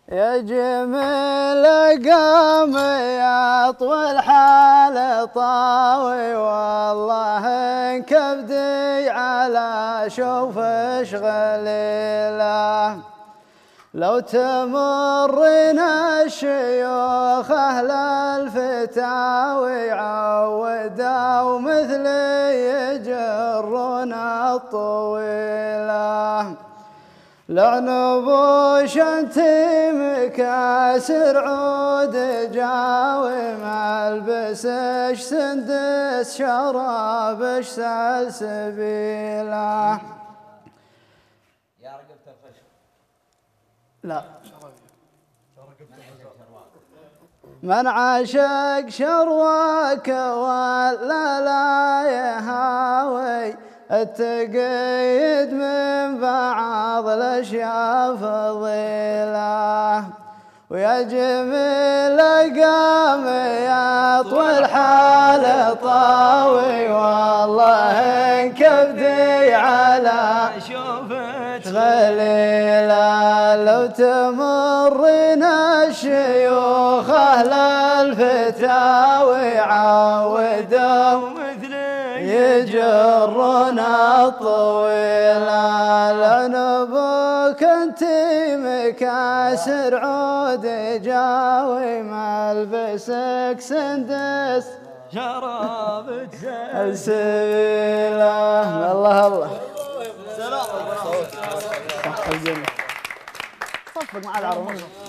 يا جميل قام يا طويل حال طاوي والله كبدي على شوف شغليله لو تمرين الشيوخ أهل الفتاوي عودوا مثلي يجرون الطويلة لعنبوش انتي مكاسر عود جاوي ملبسش سندس شرابش سلسبيله لا من عاشق شرواك ولا لا يهاوي التقيد من بعض الاشياء فضيله ويا جميل قام يا طويل حال طاوي والله كبدي على شوفك غليله لو تمرين الشيوخ اهل الفتاوي عودوا يجرون الطويلة لنبوك انتي مكاسر عود جاوي ملبسك سندس شرابك سلسبيله الله الله سلام صفق مع العرب